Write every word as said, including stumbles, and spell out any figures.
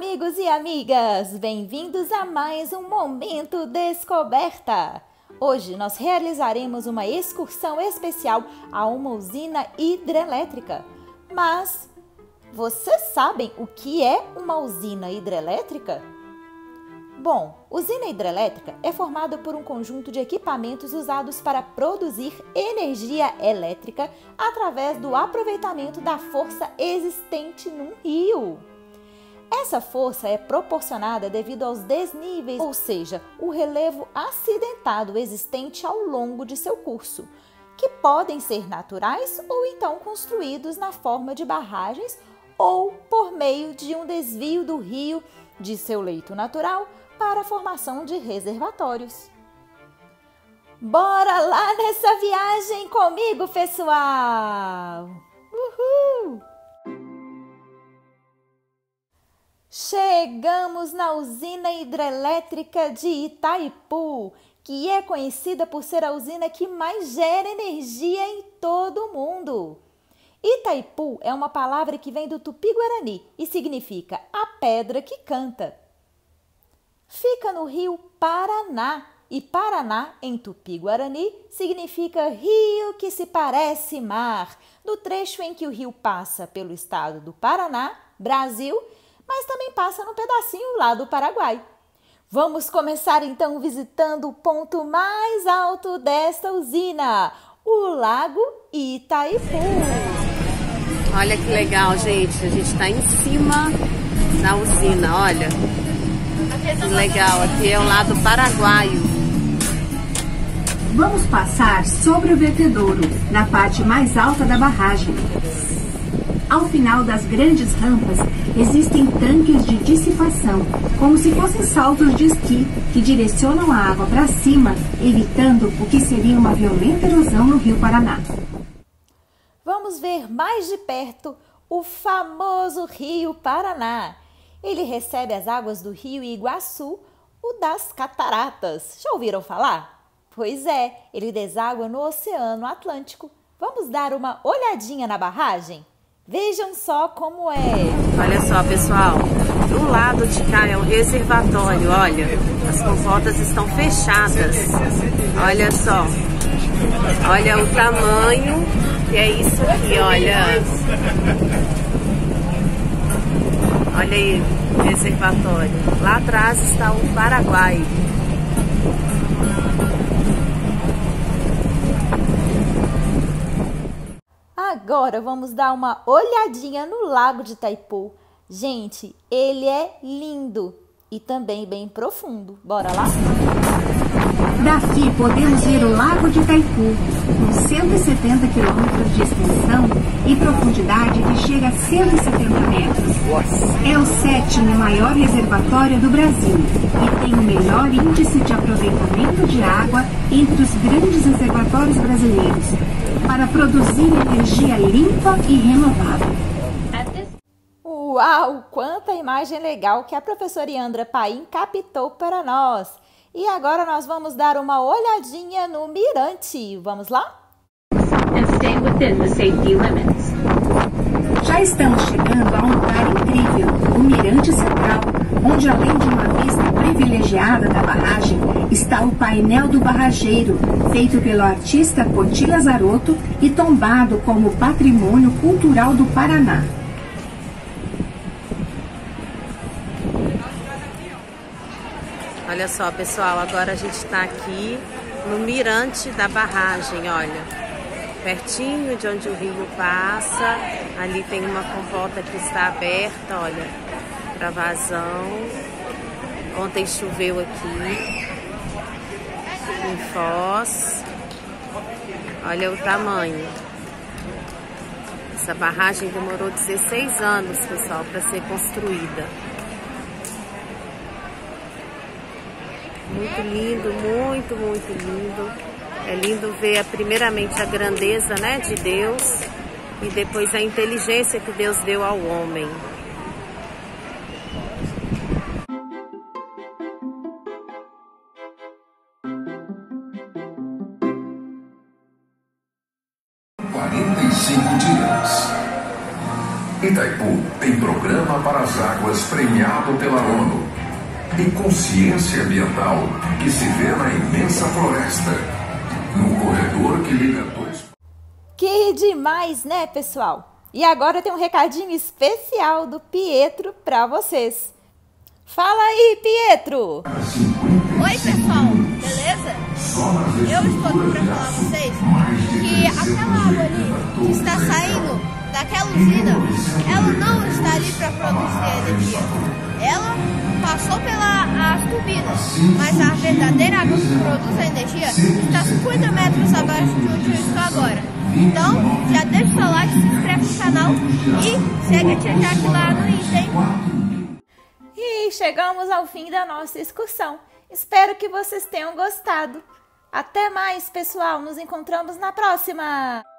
amigos e amigas! Bem-vindos a mais um Momento Descoberta! Hoje nós realizaremos uma excursão especial a uma usina hidrelétrica. Mas vocês sabem o que é uma usina hidrelétrica? Bom, usina hidrelétrica é formada por um conjunto de equipamentos usados para produzir energia elétrica através do aproveitamento da força existente num rio. Essa força é proporcionada devido aos desníveis, ou seja, o relevo acidentado existente ao longo de seu curso, que podem ser naturais ou então construídos na forma de barragens ou por meio de um desvio do rio de seu leito natural para a formação de reservatórios. Bora lá nessa viagem comigo, pessoal! Uhul! Chegamos na usina hidrelétrica de Itaipu, que é conhecida por ser a usina que mais gera energia em todo o mundo. Itaipu é uma palavra que vem do Tupi-Guarani e significa a pedra que canta. Fica no rio Paraná, e Paraná, em Tupi-Guarani, significa rio que se parece mar, no trecho em que o rio passa pelo estado do Paraná, Brasil, mas também passa num pedacinho lá do Paraguai. Vamos começar então visitando o ponto mais alto desta usina, o Lago Itaipu. Olha que legal, gente, a gente está em cima da usina, olha. Que legal, aqui é o lado paraguaio. Vamos passar sobre o vertedouro, na parte mais alta da barragem. Ao final das grandes rampas, existem tanques de dissipação, como se fossem saltos de esqui, que direcionam a água para cima, evitando o que seria uma violenta erosão no Rio Paraná. Vamos ver mais de perto o famoso Rio Paraná. Ele recebe as águas do Rio Iguaçu, o das Cataratas. Já ouviram falar? Pois é, ele deságua no Oceano Atlântico. Vamos dar uma olhadinha na barragem? Vejam só como é. Olha só, pessoal, do lado de cá é o reservatório, olha, as comportas estão fechadas. Olha só, olha o tamanho que é isso aqui, olha. Olha aí o reservatório. Lá atrás está o Paraguai. Agora vamos dar uma olhadinha no Lago de Itaipu. Gente, ele é lindo e também bem profundo. Bora lá? Daqui podemos ver o Lago de Itaipu, com cento e setenta quilômetros de extensão e profundidade que chega a cento e setenta metros. É o sétimo maior reservatório do Brasil e tem o melhor índice de aproveitamento de água entre os grandes reservatórios brasileiros, para produzir energia limpa e renovável. Uau! Quanta imagem legal que a professora Yandra Paim captou para nós! E agora nós vamos dar uma olhadinha no mirante. Vamos lá? Já estamos chegando a um lugar incrível, o Mirante Central, onde além de uma vista privilegiada da barragem, está o painel do barrageiro, feito pelo artista Poti Lazarotto e tombado como Patrimônio Cultural do Paraná. Olha só, pessoal, agora a gente está aqui no mirante da barragem, olha. Pertinho de onde o rio passa. Ali tem uma comporta que está aberta, olha, para vazão. Ontem choveu aqui, em Foz. Olha o tamanho. Essa barragem demorou dezesseis anos, pessoal, para ser construída. Muito lindo, muito, muito lindo. É lindo ver primeiramente a grandeza, né, de Deus e depois a inteligência que Deus deu ao homem. quarenta e cinco dias. Itaipu tem em Programa para as Águas premiado pela ONU. E consciência ambiental que se vê na imensa floresta, no corredor que liga dois... Que demais, né, pessoal? E agora tem um recadinho especial do Pietro para vocês. Fala aí, Pietro! Oi, pessoal, beleza? Eu estou aqui para falar a vocês que aquela água ali que está saindo daquela usina, ela não está ali para produzir energia. Ela passou pelas turbinas, mas a verdadeira água que produz a energia está cinquenta metros abaixo de onde eu estou agora. Então, já deixa o seu like, se inscreve no canal e segue a Tia Jaque lá no Insta. E chegamos ao fim da nossa excursão. Espero que vocês tenham gostado. Até mais, pessoal. Nos encontramos na próxima!